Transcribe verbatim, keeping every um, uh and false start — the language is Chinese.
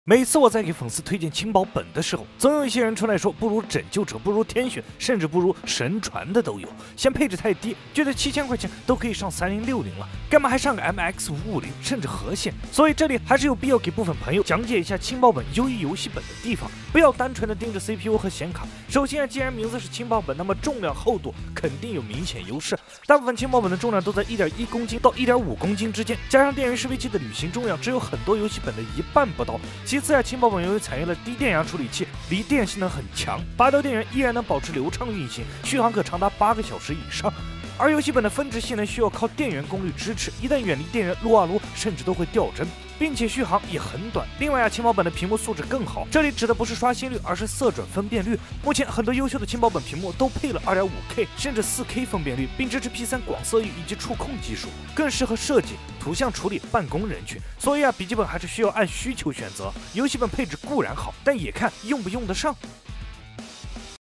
每次我在给粉丝推荐轻薄本的时候，总有一些人出来说不如拯救者，不如天选，甚至不如神传的都有。嫌配置太低，觉得七千块钱都可以上三零六零了，干嘛还上个 M X 五五零甚至核线？所以这里还是有必要给部分朋友讲解一下轻薄本优于游戏本的地方，不要单纯的盯着 C P U 和显卡。首先啊，既然名字是轻薄本，那么重量厚度肯定有明显优势。大部分轻薄本的重量都在一点一公斤到一点五公斤之间，加上电源适配器的旅行重量只有很多游戏本的一半不到。其次啊，轻薄本由于采用了低电压处理器，离电性能很强，拔掉电源依然能保持流畅运行，续航可长达八个小时以上。而游戏本的分值性能需要靠电源功率支持，一旦远离电源，撸啊撸甚至都会掉帧，并且续航也很短。另外啊，轻薄本的屏幕素质更好，这里指的不是刷新率，而是色准分辨率。目前很多优秀的轻薄本屏幕都配了 二点五K 甚至 四K 分辨率，并支持 P 三 广色域以及触控技术，更适合设计、图像处理、办公人群。所以啊，笔记本还是需要按需求选择。游戏本配置固然好，但也看用不用得上。